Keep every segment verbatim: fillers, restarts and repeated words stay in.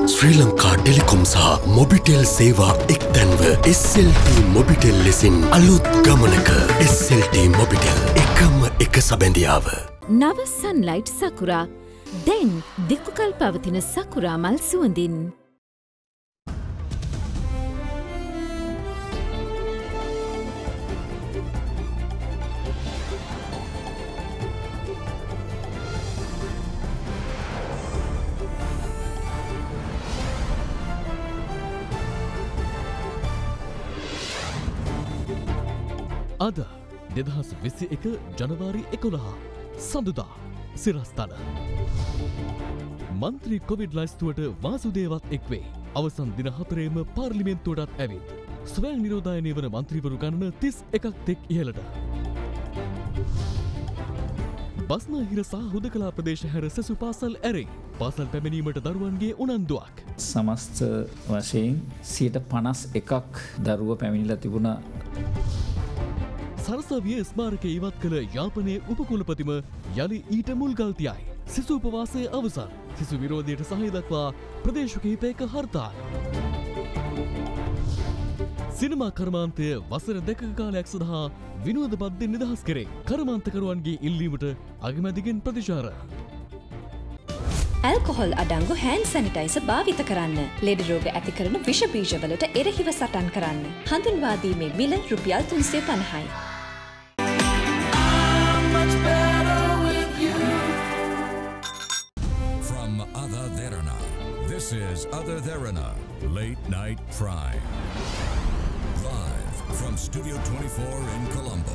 ශ්‍රී Lanka Telecom සහ Mobitel සේවා එක්තැන්ව එස් එල් ටී මොබිටෙල් ලෙසින් අලුත් ගමනක එස් එල් ටී මොබිටෙල් එකම එක සබැඳියාව. නව සන්ලයිට් සකුරා දැන් දික්කුකල් පවතින සකුරා මල් සුවඳින්. අද දෙදහස් විසි එක ජනවාරි එකොළහ සඳුදා සිරස්තල මන්ත්‍රී කොවිඩ් ලයිස්තුවට වාසුදේවත් එක්වේ. අවසන් දින හතරේම පාර්ලිමේන්තුවටත් ඇවිත් ස්වයං නිරෝධායනය වන මන්ත්‍රීවරු ගණන තිස් එකක් තෙක් ඉහළට. බස්නාහිර සහ හුදකලා ප්‍රදේශ හැර සෙසු පාසල් ඇරේ පාසල් පැමිණීමට දරුවන්ගේ උනන්දුවක්. සමස්ත වශයෙන් සියයට පනස් එකක් දරුව පැමිණිලා තිබුණා. සරසවිය ස්මාරක ඉවත් කළ යාපනයේ උපකුලපතිම යළි ඊට මුල්ගල්තියයි. සිසු උපවාසය අවසන්. සිසු විරෝධයට සහය දක්වා ප්‍රදේශ කිහිපයක හර්තාල්. සිනමා කර්මාන්තය වසර දෙකක කාලයක් සඳහා විනෝද බද්දෙන් නිදහස් කරේ. කර්මාන්තකරුවන්ගේ ඉල්ලීමට අගමැතිගෙන් ප්‍රතිචාර. ඇල්කොහොල් අඩංගු හෑන්ඩ් සැනිටයිසර් භාවිත කරන්න. ලෙඩ රෝග ඇති කරන විෂ බීජවලට එරෙහිව සටන් කරන්න. හඳුන්වා දීමේ මිල රුපියල් තුන්සිය පනහයි. From Ada Derana, this is Ada Derana, Late Night Prime. Live from Studio twenty-four in Colombo.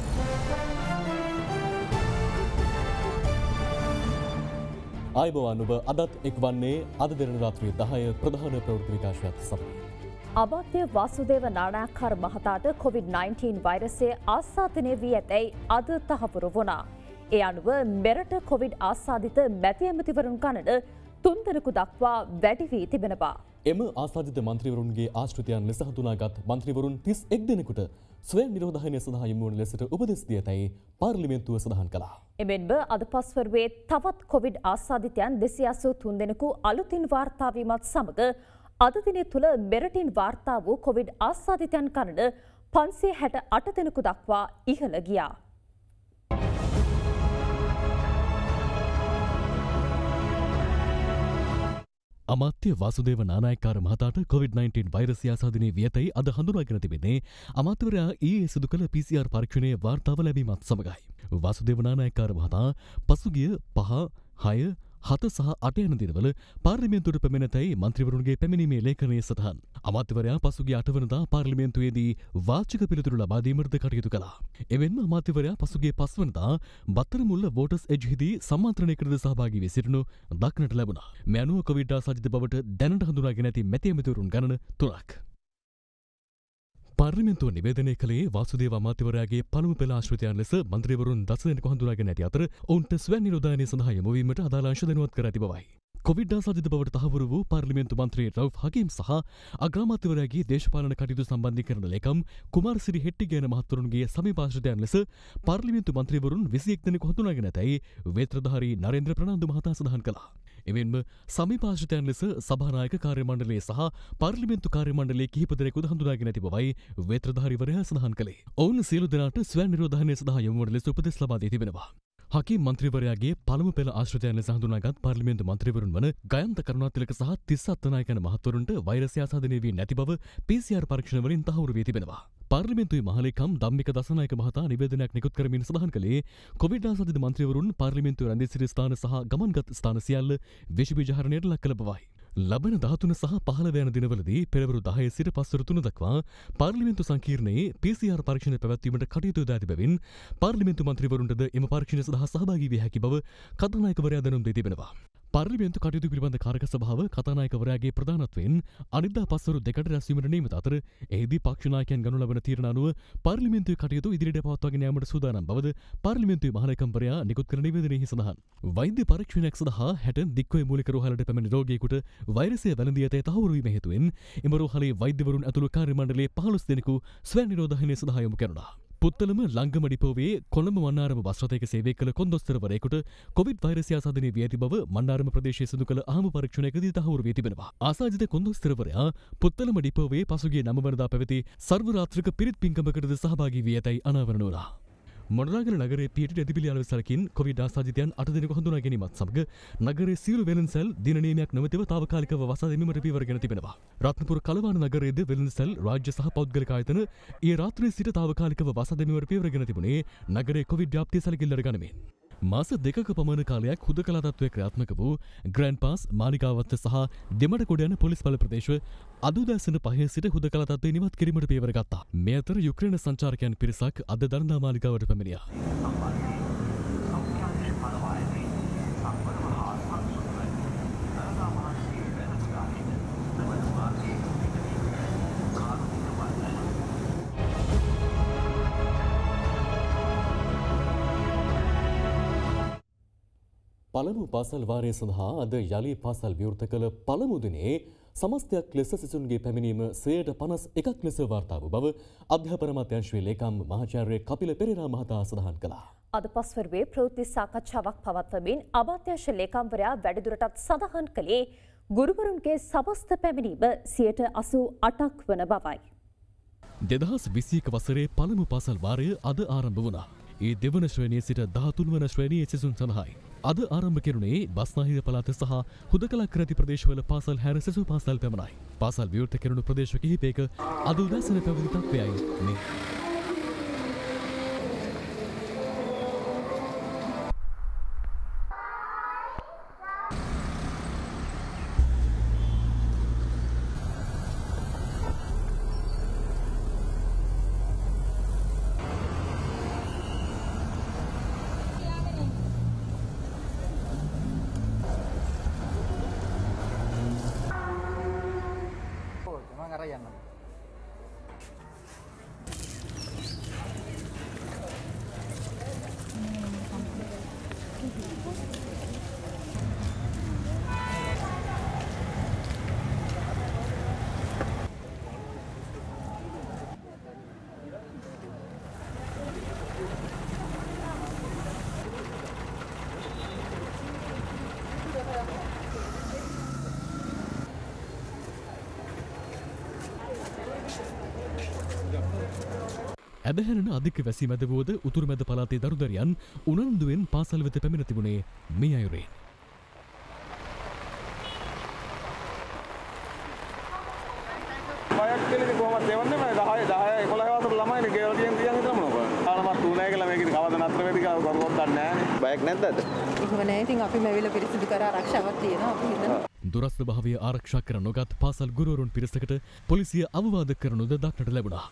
ආයුබෝවන් ඔබ අදත් එක් වන්නේ අද දෙරණ රාත්‍රී දහය ප්‍රධාන ප්‍රවෘත්ති විකාශයත් සමග. අමාත්‍ය වාසුදේව නානායක්කාර මහතාට කොවිඩ් නයින්ටීන් වෛරසය ආසාදනය වී ඇතැයි අද තහවුරු වුණා. ඒ අනුව මෙරට කොවිඩ් ආසාදිත මැති ඇමතිවරුන් ගණන තුන් දෙනෙකු දක්වා වැඩි වී තිබෙනවා. එම ආසාදිත මන්ත්‍රීවරුන්ගේ ආශ්‍රිතයන් ලෙස හඳුනාගත් මන්ත්‍රීවරුන් තිස් එක් දෙනෙකුට ස්වයං නිරෝධායනය සඳහා යොමු වන ලෙසට උපදෙස් දී ඇතැයි පාර්ලිමේන්තුව සඳහන් කළා. එමෙන්ම අද පස්වරුවේ තවත් කොවිඩ් ආසාදිතයන් දෙසිය අසූ තුන් දෙනෙකු අලුතින් වාර්තා වීමත් සමග අද දිනය තුළ මෙරටින් වාර්තා වූ කොවිඩ් ආසාදිතයන් ගණන පන්සිය හැට අට දෙනෙකු දක්වා ඉහළ ගියා. අමාත්‍ය වාසුදේව නානායක්කාර මහතාට කොවිඩ් නයින්ටීන් වෛරසය ආසාදනය වී ඇතැයි අද හඳුනාගෙන තිබෙන්නේ අමාත්‍යවරයා ඊයේ සිදු කළ පී සී ආර් පරීක්ෂණයේ වාර්තාව ලැබීමත් සමගයි. වාසුදේව නානායක්කාර මහතා පසුගිය පහ හය හත සහ අට යන දිනවල පාර්ලිමේන්තුවට පැමිණෙතැයි මන්ත්‍රීවරුන්ගේ පැමිණීමේ ලේඛනයේ සටහන්. අමාත්‍යවරයා පසුගිය අට වනදා පාර්ලිමේන්තුවේදී වාචික පිළිතුරු ලබා දීමටද කටයුතු කළා. එමෙන්ම අමාත්‍යවරයා පසුගිය පස් වනදා බත්තරමුල්ල වෝටර්ස් එජ්හිදී සම්මාන්ත්‍රණයකටද සහභාගී වී සිටිනු දක්නට ලැබුණා. මේ අනුව කොවිඩ් ආසාදිත බවට දැනට හඳුනාගෙන ඇති මැති ඇමතිවරුන් ගණන තුනක්. පාර්ලිමේන්තුව නිවේදනය කළේ වාසුදේව අමාත්‍යවරයාගේ පළමු පෙළ ආශ්‍රිතයන් ලෙස මන්ත්‍රීවරුන් දස දෙනෙකු හඳුනාගෙන ඇති අතර ඔවුන්ට ස්වයං නිරෝධායනය සඳහා යොමු වීමට අදාළ අංශ දැනුවත් කර ඇති බවයි. කොවිඩ් ආසාදිත බවට තහවුරු වූ පාර්ලිමේන්තු මන්ත්‍රී රවුෆ් හකීම් සහ අග්‍රාමාත්‍යවරයාගේ දේශපාලන කටයුතු සම්බන්ධීකරණ ලේකම් කුමාරසිරි හෙට්ටිගෑන මහත්වරුන්ගේ සමීප ආශ්‍රිතයන් ලෙස පාර්ලිමේන්තු මන්ත්‍රීවරුන් විසි එක් දෙනෙකු හඳුනාගෙන ඇතැයි වේත්‍රධාරී නරේන්ද්‍ර ප්‍රනාන්දු මහතා සඳහන් කළා. එමෙන්ම සමීප ආශ්‍රිතයන් ලෙස සභානායක කාර්ය මණ්ඩලයේ සහ පාර්ලිමේන්තු කාර්ය මණ්ඩලයේ කිහිප දෙනෙකුද හඳුනාගෙන ඇති බවයි වේත්‍රධාරීවරයා සඳහන් කළේ. ඔවුන් සියලු දෙනාට ස්වයං නිරෝධායනය සඳහා යොමු වන ලෙස උපදෙස් ලබා දී තිබෙනවා. හකීම් මන්ත්‍රීවරයාගේ පළමු පෙළ ආශ්‍රිතයන් ලෙස හඳුනාගත් පාර්ලිමේන්තු මන්ත්‍රීවරුන් වන ගයන්ත කරුණාතිලක සහ තිස්ස අත්තනායක යන මහත්වරුන්ට වෛරසය ආසාදනය වී නැති බව පී සී ආර් පරීක්ෂණ වලින් තහවුරු වී තිබෙනවා. පාර්ලිමේන්තුවේ මහලේකම් ධම්මික දසනායක මහතා නිවේදනයක් නිකුත් කරමින් සඳහන් කළේ කොවිඩ් ආසාදිත මන්ත්‍රීවරුන් පාර්ලිමේන්තුවේ රැඳී සිටි ස්ථාන සහ ගමන්ගත් ස්ථාන සියල්ල විෂ බීජ හරණයට ලක් කළ බවයි. ලබන දහතුන සහ පහළව යන දිනවලදී පෙරවරු දහය සිට පස්වරු තුන දක්වා පාර්ලිමේන්තු සංකීර්ණයේ පී සී ආර් පරීක්ෂණ පැවැත්වීමට කටයුතු යොදා ඇති බැවින් පාර්ලිමේන්තු මන්ත්‍රීවරුන්ටද එම පරීක්ෂණ සඳහා සහභාගී විය හැකි බව කතානායකවරයා දැනුම් දී තිබෙනවා. පාර්ලිමේන්තු කටයුතු පිළිබඳ කාරක සභාව කතානායකවරයාගේ ප්‍රධානත්වයෙන් අනිද්දා පස්වරු දෙකට රැස්වීමට නියමිත අතර එහිදී පක්ෂ නායකයන් ගනු ලබන තීරණ අනුව පාර්ලිමේන්තුවේ කටයුතු ඉදිරියට පවත්වාගෙන යාමට සූදානම් බවද පාර්ලිමේන්තුවේ මහලේකම්වරයා නිකුත් කළ නිවේදනයේ සඳහන්. වෛද්‍ය පරීක්ෂණයක් සඳහා හැට දික්කොය මූලික රෝහලට පැමිණි රෝගියෙකුට වෛරසය වැළඳී ඇතැයි තහවුරු වීම හේතුවෙන් එම රෝහලේ වෛද්‍යවරුන් ඇතුළු කාර්ය මණ්ඩලයේ පහළොස් දෙනෙකු ස්වයං නිරෝධායනය සඳහා යොමු කෙරුණා. පුත්තලම ලංගම ඩිපෝවේ කොළඹ මන්නාරම බස් රථයක සේවය කළ කොන්දොස්තරවරයෙකුට කොවිඩ් වෛරසය ආසාදනය වී ඇති බව මන්නාරම ප්‍රදේශයේ සිදු කළ ආම පරීක්ෂණයකදී තහවුරු වී තිබෙනවා. ආසාදිත කොන්දොස්තරවරයා පුත්තලම ඩිපෝවේ පසුගිය නව වෙනිදා පැවති සර්ව රාත්‍රික පිරිත් පින්කමකටද සහභාගී වී ඇතැයි අනාවරණ වුණා. මොනරාගල නගරයේ පියටි ඇතිපිලි අලවසරකින් කොවිඩ් ආසාදිතයන් අට දෙනෙකු හඳුනා ගැනීමත් සමග නගරයේ සියලු වෙළඳසැල් දින නියමයක් නොමැතිව తాවකාලිකව වසා දැමීමට පියවරගෙන තිබෙනවා. රත්නපුර කලවාන නගරයේද වෙළඳසැල් රාජ්‍ය සහ පෞද්ගලික ආයතන ඊයේ රාත්‍රියේ සිට తాවකාලිකව වසා දැමීමට පියවරගෙන තිබුණේ නගරයේ කොවිඩ් ව්‍යාප්තිය සැලකිල්ලට ගනිමින්. මාස දෙකක පමණ කාලයක් හුදකලා තත්ත්වයේ ක්‍රියාත්මක වූ ග්‍රෑන්ඩ් පාස් මාලිගාවත්ත සහ දෙමඩකොඩ යන පොලිස් බල ප්‍රදේශ අද උදෑසන පහේ සිට හුදකලා තත්ත්වය නිවත් කිරීමට පියවර ගත්තා. මේ අතර යුක්‍රේන සංචාරකයන් පිරිසක් අද දරණා මාලිගාවට පැමිණියා. පළමු පාසල් වාරය සඳහා අද යළි පාසල් විවෘත කළ පළමු දිනේ සමස්තයක් ලෙස සිසුන්ගේ පැමිණීම සියයට පනස් එකක් ලෙස වාර්තා වූ බව අධ්‍යාපන අමාත්‍යාංශයේ ලේකම් මහාචාර්ය කපිල පෙරේරා මහතා සඳහන් කළා. අද පස්වරුවේ ප්‍රවෘත්ති සාකච්ඡාවක් පවත්වමින් අමාත්‍යාංශ ලේකම්වරයා වැඩිදුරටත් සඳහන් කළේ ගුරුවරුන්ගේ සමස්ත පැමිණීම සියයට අසූ අටක් වන බවයි. දෙදහස් විසි එක වසරේ පළමු පාසල් වාරය අද ආරම්භ වුණා. ඒ දෙවන ශ්‍රේණිය සිට දහතුන් වන ශ්‍රේණියේ සිසුන් සඳහායි. අද ආරම්භ කෙරුණේ බස්නාහිර පළාත සහ හුදකලා කර ඇති ප්‍රදේශවල පාසල් හැර සෙසු පාසල් පමණයි. පාසල් විවෘත කෙරුණු ප්‍රදේශ කිහිපයක අද උදෑසන පැවති තත්ත්වයයි මේ. ඇබහැරෙන අධික වැසි මැද වුවද උතුරු මැද පළාතේ දරුදරියන් උනන්දුවෙන් පාසල් වෙත පැමිණ තිබුණේ මේ අයුරේ. බයක් කියලා කොහොමද දෙවන්නේ මම දහය දහය එකොළහ වසර ළමයිනේ ගෙවල් ගියන් ගියන් හිටලා මොනවද? තාමත් තුනයි කියලා මේකේ කවද නතර වෙයිද කියලා කවුරුත් දන්නේ නැහැ. බයක් නැද්ද අද? එහෙම නැහැ. ඉතින් අපි මෙවිල පිරිසිදු කර ආරක්ෂාවක් තියෙනවා අපි හිතනවා. දුරස්ථ භාවය ආරක්ෂා කර නොගත් පාසල් ගුරුවරුන් පිරිසකට පොලිසිය අවවාද කරනුද දක්නට ලැබුණා.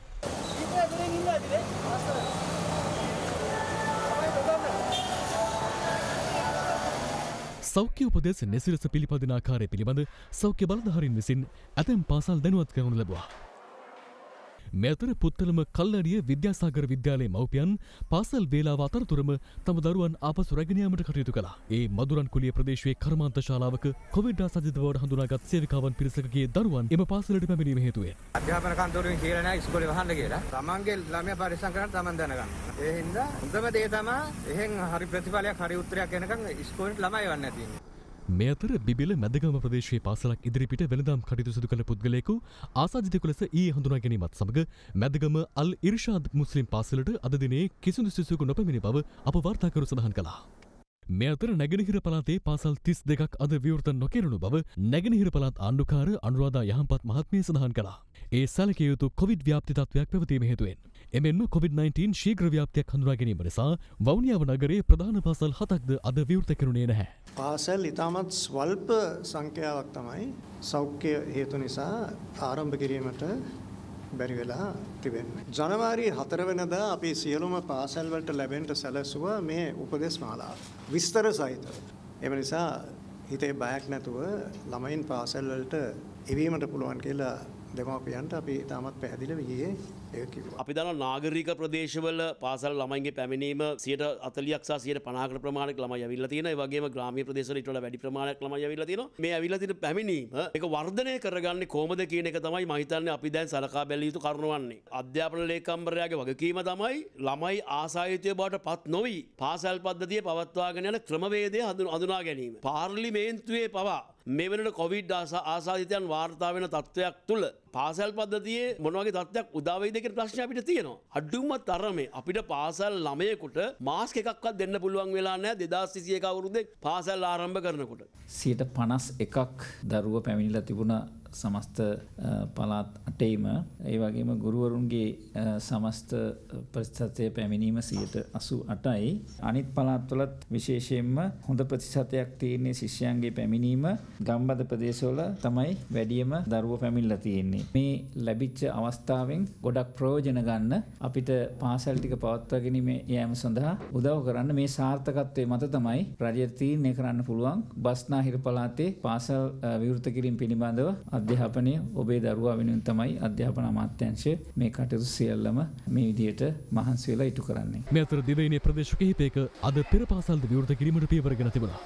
සෞඛ්‍ය උපදෙස් නිසිලස පිළිපදින ආකාරය පිළිබඳ සෞඛ්‍ය බලධාරීන් විසින් ඇතැම් පාසල් දැනුවත් කරනු ලැබුවා. මේ අතර පුත්තලම කල්ලඩිය විද්‍යාසාගර විද්‍යාලයේ මව්පියන් පාසල් වේලාව අතරතුරම තම දරුවන් ආපසු රැගෙන යාමට කටයුතු කළා. ඒ මදුරන් කුලිය ප්‍රදේශයේ කර්මාන්ත ශාලාවක කොවිඩ් ආසාදිත බවට හඳුනාගත් සේවිකාවන් පිරිසකගේ දරුවන් එම පාසලට පැමිණීම හේතුවෙන් අධ්‍යාපන කන්තරුවෙන් කියලා නැහැ ඉස්කෝලේ වහන්න කියලා. තමන්ගේ ළමයා පරිස්සම් කරන්න තමන් දැනගන්න. ඒ හින්දා හොඳම දේ තමයි එහෙන් හරි ප්‍රතිඵලයක් හරි උත්තරයක් එනකන් ඉස්කෝලේට ළමයි යවන්න නැති ඉන්නේ. මේ අතර බිබිල මැදගම ප්‍රදේශයේ පාසලක් ඉදිරිපිට වෙළඳාම් කටයුතු සිදු කළ පුද්ගලයෙකු ආසාදිතයෙකු ලෙස ඊයේ හඳුනා ගැනීමත් සමග මැදගම අල් ඉර්ෂාද් මුස්ලිම් පාසලට අද දිනේ කිසිදු සිසුවෙකු නොපැමිණි බව අප වාර්තාකරු සඳහන් කළා. මේ අතර නැගෙනහිර පළාතේ පාසල් තිස් දෙකක් අද විවෘත නොකෙරුණු බව නැගෙනහිර පළාත් ආණ්ඩුකාර අනුරාධා යහම්පත් මහත්මිය සඳහන් කළා. ඒ සැලකිය යුතු කොවිඩ් ව්‍යාප්ති තත්ත්වයක් පැවතීම හේතුවෙන් එමෙන්ම කොවිඩ් නයින්ටීන් ශීඝ්‍ර ව්‍යාප්තියක් හඳුනා ගැනීම නිසා වවුනියාව නගරයේ ප්‍රධාන පාසල් හතක්ද අද විවෘත කෙරුණේ නැහැ. පාසල් ඉතාමත් ස්වල්ප සංඛ්‍යාවක් තමයි සෞඛ්‍ය හේතු නිසා ආරම්භ කිරීමට බැරි වෙලා තිබෙන්නේ. ජනවාරි හතර වෙනිදා අපි සියලුම පාසල් වලට ලැබෙන්න සැලසුවා මේ උපදෙස් මාලාව. විස්තර සහිතව. එම නිසා හිතේ බයක් නැතුව ළමයින් පාසල් වලට එවීමට පුළුවන් කියලා දෙමාපියන්ට අපි තාමත් පැහැදිලිව ඊයේ ඒක කිව්වා. අපි දන්නවා නාගරික ප්‍රදේශවල පාසල් ළමයින්ගේ පැමිණීම සියයට අතලියක් සහ සියයට පනහකට ප්‍රමාණයක් ළමයි ඇවිල්ලා තියෙනවා. ඒ වගේම ග්‍රාමීය ප්‍රදේශවල ඊට වඩා වැඩි ප්‍රමාණයක් ළමයි ඇවිල්ලා තියෙනවා. මේ ඇවිල්ලා තියෙන පැමිණීම ඒක වර්ධනය කරගන්නේ කොහොමද කියන එක තමයි මම හිතන්නේ අපි දැන් සලකා බැලිය යුතු කරුණ වන්නේ. අධ්‍යාපන ලේකම්වරයාගේ වගකීම තමයි ළමයි ආසාදිතය බවට පත් නොවි පාසල් පද්ධතිය පවත්වාගෙන යන ක්‍රමවේදය හඳුනා ගැනීම. පාර්ලිමේන්තුවේ පවා මේ වෙනට කොවිඩ් ආසාදිතයන් වාර්තා වෙන තත්ත්වයක් තුළ පාසල් පද්ධතියේ මොන වගේ තත්ත්වයක් උදා වෙයිද කියන ප්‍රශ්නය අපිට තියෙනවා. අඩුම තරමේ අපිට පාසල් ළමයෙකුට මාස්ක් එකක්වත් දෙන්න පුළුවන් වෙලා නැහැ දෙදාස් විසි එක අවුරුද්දේ පාසල් ආරම්භ කරනකොට. සියයට පනස් එකක් දරුවෝ පැමිණිලා තිබුණා සමස්ත පළාත් අටේම. ඒ වගේම ගුරුවරුන්ගේ සමස්ත ප්‍රතිශතය පැමිණීම සියයට අසූ අටයි. අනිත් පළාත්වලත් විශේෂයෙන්ම හොඳ ප්‍රතිශතයක් තියෙන්නේ ශිෂ්‍යයන්ගේ පැමිණීම ගම්බද ප්‍රදේශවල තමයි වැඩියම දරුවෝ පැමිණලා තියෙන්නේ. මේ ලැබිච්ච අවස්ථාවෙන් ගොඩක් ප්‍රයෝජන ගන්න අපිට පාසල් ටික පවත්වා ගැනීම යාම සඳහා උදව් කරන්න මේ සාර්ථකත්වයේ මත තමයි රජයට තීරණය කරන්න පුළුවන් බස්නාහිර පළාතේ පාසල් විවෘත කිරීම පිළිබඳව අධ්‍යාපනය ඔබේ දරුවා වෙනුවෙන් තමයි අධ්‍යාපන අමාත්‍යාංශය මේ කටයුතු සියල්ලම මේ විදිහට මහන්සි වෙලා ඉටු කරන්නේ. මේ අතර දිවයිනේ ප්‍රදේශ කිහිපයක අද පෙර පාසල් විවෘත කිරීමට පියවරගෙන තිබුණා.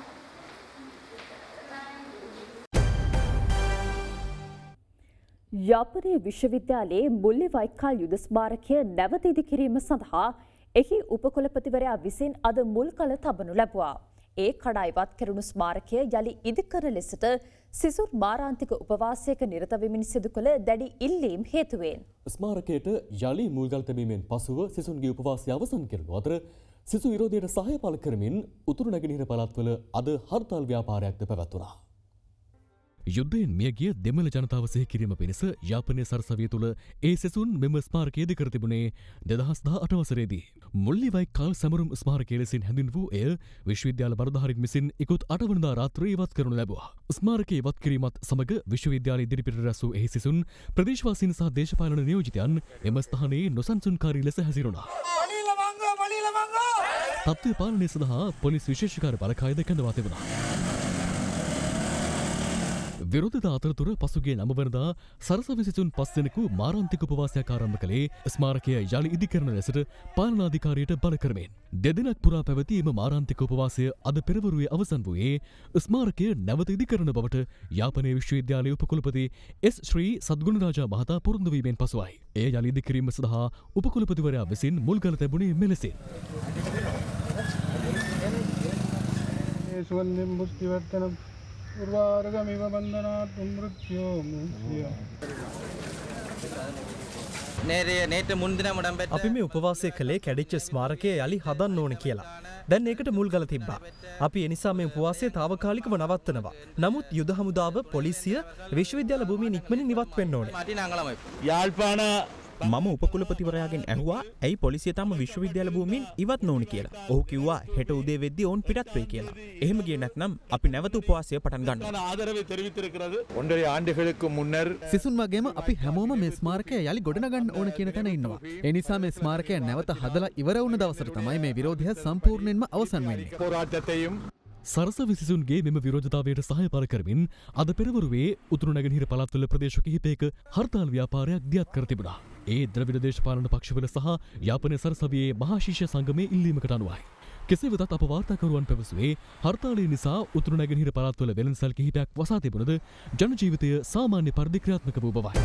යාපනයේ විශ්වවිද්‍යාලයේ මුල්ලිවයිකල් යුද ස්මාරකය නැවත ඉදිකිරීම සඳහා එහි උපකුලපතිවරයා විසින් අද මුල් කළ තබනු ලැබුවා. ඒ කඩා ඉවත් කෙරුණු ස්මාරකය යලි ඉදිකර ලෙසට සිසුන් මාරාන්තික උපවාසයක නිරත වෙමින් සිදු කළ දැඩි ඉල්ලීම් හේතුවෙන් ස්මාරකයට යලි මුල්ගල් තැබීමෙන් පසුව සිසුන්ගේ උපවාසය අවසන් කරනු අතර සිසු විරෝධයට සහාය පළ කරමින් උතුරු නැගෙනහිර පළාත්වල අද හර්තාල් ව්‍යාපාරයක්ද පැවැත්වුණා. යුද්ධයෙන් මියගිය දෙමළ ජනතාව සිහි කිරීම පිණිස යාපනයේ සරසවිය තුළ ඒ සෙසුන් මෙම ස්මාරකය ඉදිකර තිබුණේ දෙදහස් දහඅට වසරේදී. මුල්ලිවයිකල් සැමරුම් ස්මාරකය ලෙසින් හැඳින් වූ එය විශ්වවිද්‍යාල බලධාරීන් විසින් ඉකුත් අට වනදා රාත්‍රියේ ඉවත් කරනු ලැබුවා. ස්මාරකය ඉවත් කිරීමත් සමග විශ්වවිද්‍යාල ඉදිරිපිට රැස් වූ එහි සෙසුන් ප්‍රදේශවාසීන් සහ දේශපාලන නියෝජිතයන් එම ස්ථානයේ නොසන්සුන්කාරී ලෙස හැසිරුණා. තත්ත්වය පාලනය සඳහා පොලිස් විශේෂකාර බලකායද කැඳවා තිබුණා. විරෝධතා අතරතුර පසුගිය නව වනදා සරසවි සිසුන් පස් දෙනෙකු මාරාන්තික උපවාසයක් ආරම්භ කළේ ස්මාරකය යලි ඉදිකරන ලෙසට පාලනාධිකාරියට බල කරමින්. දෙදිනක් පුරා පැවති එම මාරාන්තික උපවාසය අද පෙරවරුවේ අවසන් වූයේ ස්මාරකය නැවත ඉදිකරන බවට යාපනයේ විශ්වවිද්‍යාලයේ උපකුලපති එස් ශ්‍රී සද්ගුණරාජා මහතා පොරොන්දු වීමෙන් පසුවයි. එය යලි ඉදිකිරීම සඳහා උපකුලපතිවරයා විසින් මුල්ගල තැබුණේ මෙලෙසින්. උර්වාරගමිව බන්ධනාත් මෘත්‍යෝ මුක්තිය. අපි මේ උපවාසය කළේ කැඩිච්ච ස්මාරකය යලි හදන්න ඕන කියලා. දැන් ඒකට මුල්ගල තිබ්බා. අපි එනිසා මේ උපවාසය తాවකාලිකව නවත්තනවා. නමුත් යුද හමුදාව පොලිසිය විශ්වවිද්‍යාල භූමියෙන් ඉක්මනින් ඉවත් වෙන්න ඕනේ. යාල්පාන මම උපකුලපතිවරයාගෙන් ඇහුවා ඇයි පොලිසිය තම විශ්වවිද්‍යාල භූමියෙන් ඉවත් නොවුන කියලා. ඔහු කිව්වා හෙට උදේ වෙද්දී ඔවුන් පිටත් වෙයි කියලා. එහෙම ගියේ නැත්නම් අපි නැවත උපවාසය පටන් ගන්නවා. ඔන්ඩරේ ආණ්ඩෙෆෙලෙක්කු මුන්නර් සිසුන් වගේම අපි හැමෝම මේ ස්මාරකය යලි ගොඩනගන්න ඕන කියන තැන ඉන්නවා. ඒ නිසා මේ ස්මාරකය නැවත හදලා ඉවර වුණ දවසට තමයි මේ විරෝධය සම්පූර්ණයෙන්ම අවසන් වෙන්නේ. පොරාජතයම් සරසවි සිසුන්ගේ මෙම විරෝධතාවයට සහාය පළ කරමින් අද පෙරවරුවේ උතුරු නැගෙනහිර පළාත්වල ප්‍රදේශ කිහිපයක හර්තාල් ව්‍යාපාරයක් දියත් කර තිබුණා. ඒ ද්‍රවිඩ දේශපාලන පක්ෂවල සහ යාපනයේ සරසවියේ මහා ශිෂ්‍ය සංගමයේ ඉල්ලීමකට අනුවයි. කෙසේ වෙතත් අප වාර්තාකරුවන් පැවසුවේ හර්තාලය නිසා උතුරු නැගෙනහිර පළාත්වල වෙළඳසල් කිහිපයක් වසා තිබුණද ජන ජීවිතය සාමාන්‍ය පරිදි ක්‍රියාත්මක වූ බවයි.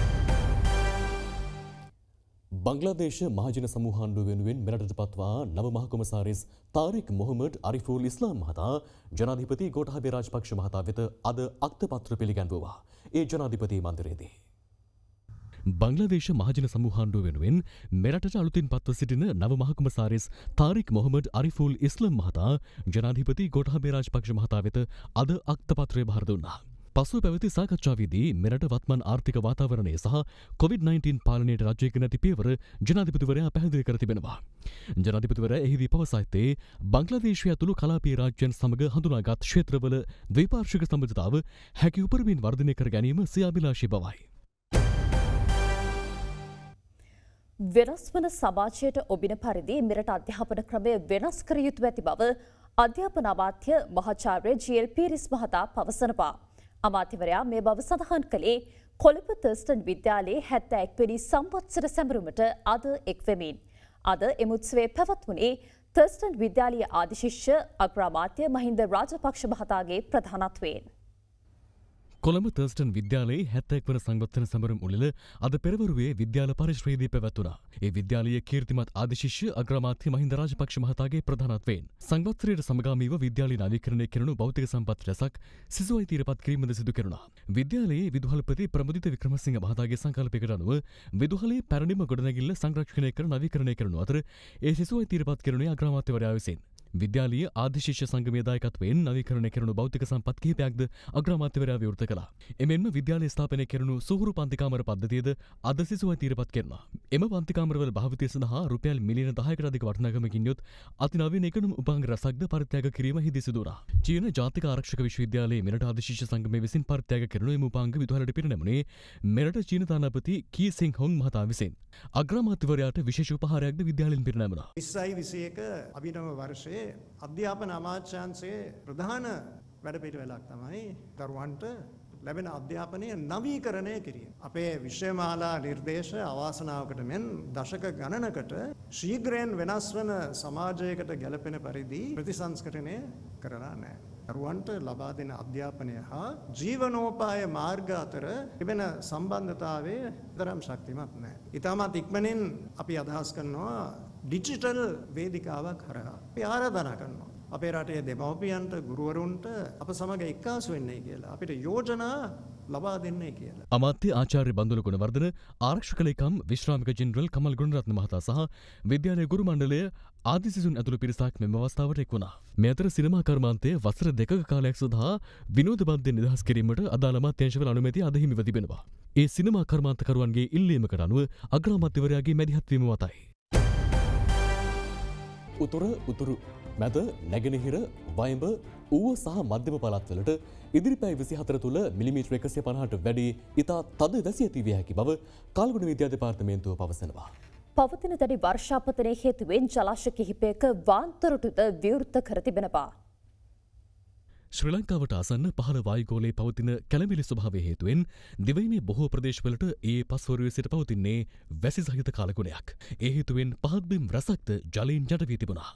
බංග්ලාදේශ මහජන සමූහාණ්ඩුව වෙනුවෙන් මෙරටට පත්වා නව මහකොමසාරිස් තාරික් මොහමඩ් අරිෆුල් ඉස්ලාම් මහතා ජනාධිපති ගෝඨාභය රාජපක්ෂ මහතා වෙත අද අක්තපත්‍ර පිළිගැන්වුවා. ඒ ජනාධිපති මන්දිරයේදී බංග්ලාදේශ මහජන සමූහාණ්ඩුව වෙනුවෙන් මෙරටට අලුතින් පත්ව සිටින නව මහකොමසාරිස් තාරික් මොහමඩ් අරිෆුල් ඉස්ලාම් මහතා ජනාධිපති ගෝඨාභය රාජපක්ෂ මහතා වෙත අද අක්තපත්‍රය බාර දුන්නා. පසුව පැවති සාකච්ඡාවේදී මෙරට වත්මන් ආර්ථික වාතාවරණය සහ කොවිඩ් නයින්ටීන් පාලනයට රජයක නැති පියවර ජනාධිපතිවරයා පැහැදිලි කර තිබෙනවා. ජනාධිපතිවරයා එහිදී පවසා ඇත්තේ බංග්ලාදේශය ඇතුළු කලාපීය රාජ්‍යයන් සමග හඳුනාගත් ක්ෂේත්‍රවල ද්විපාර්ශ්වික සම්බන්ධතාව හැකි උපරිමයෙන් වර්ධනය කර ගැනීම සියාබිලාෂී බවයි. වෙනස් වන සමාජයට ඔබින පරිදි මෙරට අධ්‍යාපන ක්‍රමය වෙනස් කර යුතු ඇති බව අධ්‍යාපන අමාත්‍ය මහාචාර්ය ජී.එල්. පීරිස් මහතා පවසනවා. අමාත්‍යවරයා මේ බව සඳහන් කළේ කොළඹ තර්ස්ටන් විද්‍යාලයේ හැත්තෑ එක් වෙනි සංවත්සර සැමරුමට අද එක්වෙමින්. අද එම උත්සවය පැවැත්වුණේ තර්ස්ටන් විද්‍යාලීය ආදිශිෂ්‍ය අග්‍රාමාත්‍ය මහින්ද රාජපක්ෂ මහතාගේ ප්‍රධානත්වයෙන්. කොළඹ තර්ස්ටන් විද්‍යාලයේ හැත්තෑක් වන සංවත්තන සමරුම් උළෙල අද පෙරවරුවේ විද්‍යාල පරිශ්‍රයේදී පැවැත්වුණා. ඒ විද්‍යාලීය කීර්තිමත් ආදිශිෂ්‍ය අග්‍රාමාත්‍ය මහින්ද රාජපක්ෂ මහතාගේ ප්‍රධානත්වයෙන් සංවත්සරයට සමගාමීව විද්‍යාලීය නවීකරණය කෙරුණු භෞතික සම්පත් රැසක් සිසු අයිතියටපත් කිරීමද සිදු කෙරුණා. විද්‍යාලයේ විදුහල්පති ප්‍රමුදිත වික්‍රමසිංහ මහතාගේ සංකල්පයකට අනුව විදුහලේ පැරණිම ගොඩනැගිල්ල සංරක්ෂණය කර නවීකරණය කරනු අතර ඒ සිසු අයිතියටපත් කෙරුණේ අග්‍රාමාත්‍යවරයා විසින්. විද්‍යාලීය ආදිශිෂ්‍ය සංගමයේ දායකත්වයෙන් නවීකරණය කෙරුණු භෞතික සම්පත් කිහිපයක්ද අග්‍රාමාත්‍යවරයා විවෘත කළා. එමෙන්ම විද්‍යාලයේ ස්ථාපනය කෙරුණු සුහුරු පන්තිකාමර පද්ධතියද අද සිසු අයිතියටපත් කෙරුණා. එම පන්තිකාමරවල භාවිතය සඳහා රුපියල් මිලියන දහයකට අධික වටිනාකමකින් යුත් අතිනවීන ඉගෙනුම් උපාංග රැසක්ද පරිත්‍යාග කිරීම හිදී සිදු වුණා. චීන ජාතික ආරක්ෂක විශ්වවිද්‍යාලයේ මෙරට ආදිශිෂ්‍ය සංගමය විසින් පරිත්‍යාග කෙරුණු එම උපාංග විදුහලට පිරිනැමුණේ මෙරට චීන තානාපති කී සිං හොං මහතා විසින්. අග්‍රාමාත්‍යවරයාට විශේෂ උපහාරයක්ද විද්‍යාලයෙන් පිරිනැමුණා. විස්සයි විසියක අභිනව වර්ෂයේ අධ්‍යාපන අමාත්‍යාංශයේ ප්‍රධාන වැඩපිළිවෙලක් තමයි දරුවන්ට ලැබෙන අධ්‍යාපනය නවීකරණය කිරීම. අපේ විශ්වමාලා නිර්දේශ අවාසනාවකට මෙන් දශක ගණනකට ශීඝ්‍රයෙන් වෙනස් වන සමාජයකට ගැලපෙන පරිදි ප්‍රතිසංස්කරණය කරලා නැහැ. දරුවන්ට ලබා දෙන අධ්‍යාපනය හා ජීවනෝපාය මාර්ග අතර තිබෙන සම්බන්ධතාවය තරම් ශක්තිමත් නැහැ. ඉතාමත් ඉක්මනින් අපි අදහස් කරනවා ඩිජිටල් වේදිකාවක් හරහා අපි ආරාධනා කරනවා අපේ රටේ දෙමව්පියන්ට ගුරුවරුන්ට අප සමග එක්කාසු වෙන්නේ කියලා අපිට යෝජනා ලබා දෙන්නේ කියලා. අමාත්‍ය ආචාර්ය බන්දුල ගුණවර්ධන ආරක්ෂක ලේකම් විශ්‍රාමික ජෙනරල් කමල් ගුණරත්න මහතා සහ විද්‍යාලයේ ගුරු මණ්ඩලය ආදි සිසුන් ඇතුළු පිරිසක් මෙම අවස්ථාවට එක් වුණා. මේ අතර සිනමා කර්මාන්තයේ වසර දෙකක කාලයක් සඳහා විනෝද බද්ධයෙන් නිදහස් කිරීමට අදාළ අමාත්‍යාංශවල අනුමැතිය අද හිමිව තිබෙනවා. ඒ සිනමා කර්මාන්තකරුවන්ගේ ඉල්ලීමකට අනුව අග්‍රාමාත්‍යවරයාගේ මැදිහත් වීම මතයි. උතුර උතුරු මැද නැගෙනහිර වයඹ ඌව සහ මධ්‍යම පළාත්වලට ඉදිරිපැයි විසිහතර තුළ මිලිමීටර එකසිය පනහට වැඩි ඉතා තද වැසි ඇති විය හැකි බව කල්ගුණ විද්‍යා දෙපාර්තමේන්තුව පවසනවා. පවතින දැඩි වර්ෂාපතනය හේතුවෙන් ජලාශ කිහිපයක වාන්තරටුද විවෘත කර තිබෙනවා. ශ්‍රී ලංකාවට ආසන්න පහළ වායුගෝලයේ පවතින කැළඹිලි ස්වභාවය හේතුවෙන් දිවයිනේ බොහෝ ප්‍රදේශවලට ඒ පස්වරුවේ සිට පවතින්නේ වැසි සහිත කාලගුණයක්. ඒ හේතුවෙන් පහත් බිම් රැසක්ද ජලයෙන් යට වී තිබුණා.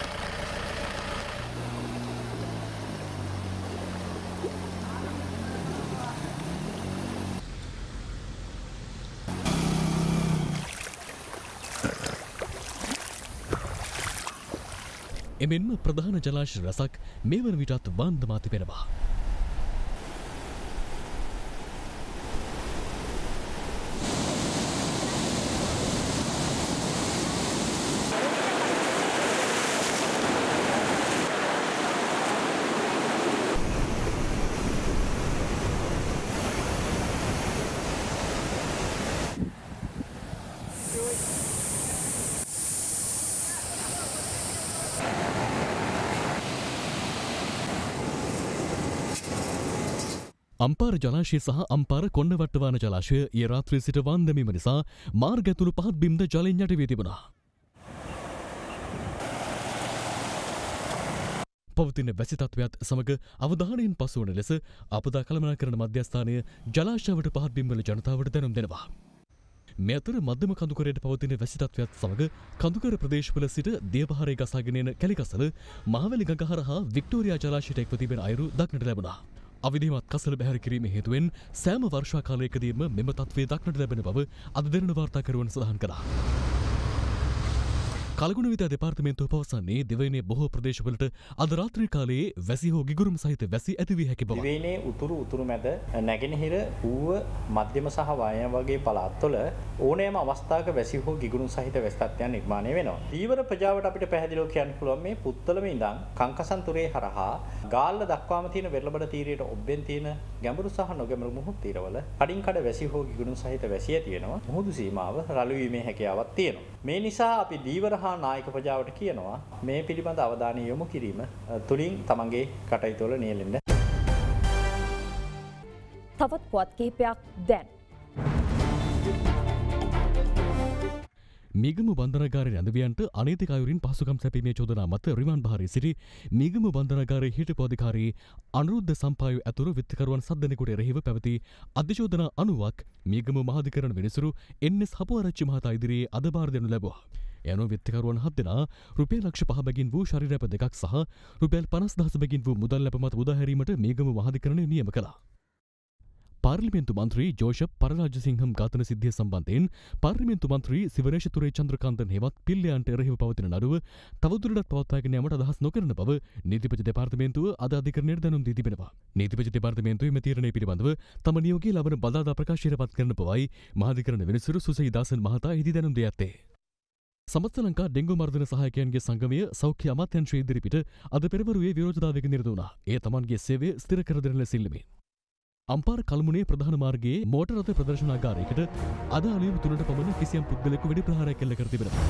එමෙන්ම ප්‍රධාන ජලාශ රැසක් මේ වන විටත් වන්දමා තිබෙනවා. අම්පාර ජලාශය සහ අම්පාර කොණ්ඩවට්ටවාන ජලාශය ඊයේ රාත්‍රියේ සිට වන්දමීම නිසා මාර්ග ඇතුළු පහත් බිම්ද ජලයෙන් යට වී තිබුණා. පවතින වැසි තත්ත්වයත් සමග අවධානයෙන් පසු වන ලෙස අපදා කළමනාකරණ මධ්‍යස්ථානය ජලාශයට පහත් බිම්වල ජනතාවට දැනුම් දෙනවා. මේ අතර මධ්‍යම කඳුකරයට පවතින වැසි තත්ත්වයත් සමග කඳුකර ප්‍රදේශවල සිට දියපහරේ ගසාගෙන එන කැලිකසල මහවැලි ගඟ හරහා වික්ටෝරියා ජලාශයට එක්ව තිබෙන අයුරු දක්නට ලැබුණා. අවිධිමත් කසල බැහැර කිරීම හේතුවෙන් සෑම වර්ෂා කාලයකදීම මෙම තත්ත්වය දක්නට ලැබෙන බව අද දෙරණ වාර්තාකරුවන් සඳහන් කළා. කලගුණ විද්‍යා දෙපාර්තමේන්තුව පවසන්නේ දිවයිනේ බොහෝ ප්‍රදේශවලට අද රාත්‍රී කාලයේ වැසි හෝ ගිගුරුම් සහිත වැසි ඇති වී හැකි බව. දිවයිනේ උතුරු උතුරු මැද නැගෙනහිර ඌව මධ්‍යම සහ වයන වගේ පළාත්වල ඕනෑම අවස්ථාවක වැසි හෝ ගිගුරුම් සහිත වැසි තත්ත්වයන් නිර්මාණය වෙනවා. දීවර ප්‍රජාවට අපිට පැහැදිලිව කියන්න පුළුවන් මේ පුත්තලම ඉඳන් කංකසන්තුරේ හරහා ගාල්ල දක්වාම තියෙන වෙරළබඩ තීරයට ඔබ්බෙන් තියෙන ගැඹුරු සහ නොගැඹුරු මුහුදු තීරවල කඩින් කඩ වැසි හෝ ගිගුරුම් සහිත වැසි ඇති වෙනවා. මුහුදු සීමාව රළු වීමේ හැකියාවක් තියෙනවා. මේ නිසා අපි දීවර නායක ප්‍රජාවට කියනවා මේ පිළිබඳ අවධානය යොමු කිරීම තුලින් තමන්ගේ කටයුතු වල නියැලෙන්න. තවත් පුවත් කිහිපයක් දැන්. මීගම බන්ධනාගාරයේ ඇඳවියන්ට අනෛතික අයුරින් පහසුකම් සැපීමේ චෝදනා මත රිමාන්ඩ් භාරයේ සිටි මීගම බන්ධනාගාරයේ හිටපු අධිකාරී අනුරුද්ධ සම්පායු ඇතුළු විත්තිකරුවන් සත් දෙනෙකුට එරෙහිව පැවති අධිචෝදනා අනුවක් මීගම මහාධිකරණ විනිසුරු එන්.එස්. හපුආරච්චි මහතා ඉදිරියේ අද බාර දෙනු ලැබුවා. යනු විත්තිකරුවන් හත් දෙනා රුපියල් ලක්ෂ පහ බැගින් වූ ශරීරැප දෙකක් සහ රුපියල් පනස් දහස බැගින් වූ මුදල් ලැබ මත මුදා හැරීමට මීගම මහාධිකරණය නියම කළා. පාර්ලිමේන්තු මන්ත්‍රී ජෝෂප් පරරාජසිංහම් ඝාතන සිද්ධිය සම්බන්ධයෙන් පාර්ලිමේන්තු මන්ත්‍රී සිවනේෂ තුරේ චන්ද්‍රකාන්තන් හෙවත් පිල්ලයන්ට එරෙහිව පවතින නඩුව තවදුරටත් පවත්වාගෙන යාමට අදහස් නොකරන බව නීතිපති දෙපාර්තමේන්තුව අද අධිකරණයට දැනුම් දී තිබෙනවා. නීතිපති දෙපාර්තමේන්තුවේ මේ තීරණය පිළිබඳව තම නියෝගය ලබන බදාදා ප්‍රකාශයට පත් කරන බවයි මහාධිකරණ විනිසුරු සුසී දාසන් මහතා ඉදි දැනුම් දී ඇත්තේ. සමස්ත ලංකා ඩෙංගු මර්ධන සහායකයන්ගේ සංගමය සෞඛ්‍ය අමාත්‍යංශය ඉදිරිපිට අද පෙරවරුවේ විරෝධතාවයක නිරත වුණා. එය තමන්ගේ සේවය ස්ථිර කර දෙන ලෙස ඉල්ලමින්. අම්පාර කළමුණේ ප්‍රධාන මාර්ගයේ මෝටර් රථ ප්‍රදර්ශනාගාරයකට අද අලුයම තුනට පමණ කිසියම් පුද්ගලයෙකු වෙඩි ප්‍රහාරයක් එල්ල කර තිබෙනවා.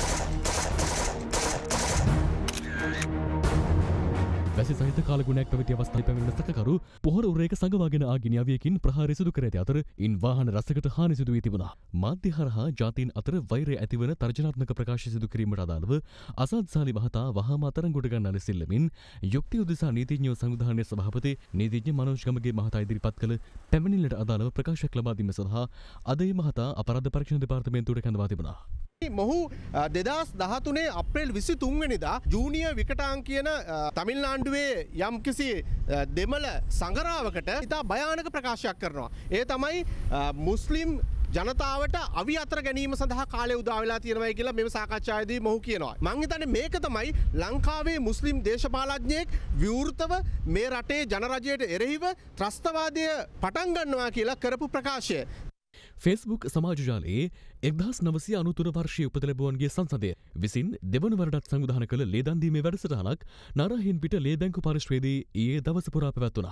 වැසි සහිත කාලගුණයක් පැවති අවස්ථාවේ පැමිණෙන සැකකරු පොහොර උරේක සංගවාගෙන ආ ගිනි අවියකින් ප්‍රහාරය සිදු කර ඇති අතර ඉන් වාහන රැසකට හානි සිදු වී තිබුණා. මාධ්‍ය හරහා ජාතීන් අතර වෛරය ඇතිවන තර්ජනාත්මක ප්‍රකාශ සිදු කිරීමට අදාළව අසාද් සාලි මහතා වහාම අතරංගොඩ ගන්නා ලෙස ඉල්ලමින් යුක්ති උදෙසා නීතිඥ සංවිධානයේ සභාපති නීතිඥ මනෝජ් ගමගේ මහතා ඉදිරිපත් කළ පැමිණිල්ලට අදාළව ප්‍රකාශයක් ලබා දීම සඳහා අද ඒ මහතා අපරාධ පරීක්ෂණ දෙපාර්තමේන්තුවට කැඳවා තිබුණා. මොහු දෙදස් දහතුනේ අප්‍රේල් විසි තුන්වැනිදා ජූනිය විකටාන් කියන තමිල්නාඩුවේ යම් කිසි දෙමළ සංගරාවකට ඉතා භයානක ප්‍රකාශයක් කරනවා. ඒ තමයි මුස්ලිම් ජනතාවට අවි අතර ගැනීම සඳහා කාලය උදා වෙලා තියෙනවා කියලා මෙම සාකච්ඡාවේදී මොහු කියනවා. මං හිතන්නේ මේක තමයි ලංකාවේ මුස්ලිම් දේශපාලඥයෙක් විවෘතව මේ රටේ ජනරජයට එරෙහිව ත්‍රස්තවාදය පටන් ගන්නවා කියලා කරපු ප්‍රකාශය. ෆේස්බුක් සමාජජාලයේ එක්දහස් නවසිය අනූතුන වර්ෂයේ උපතලැබුවන්ගේ සංසදය විසින් දෙවන වරටත් සංවිධාන කළ ලේදන්දීමේ වැඩසටහනක් නාරාහෙන් පිට ලේබැංකු පරිශ්‍රයේදී ඊයේ දවස පුරා පැවැත්වුණා.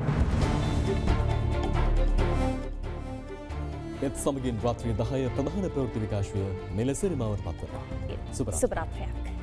එත් සමගින් රාත්‍රී දහය ප්‍රධාන ප්‍රවෘත්ති විකාශය මෙලෙස රිමාවට පත්වනවා. සුබ රාත්‍රියක්.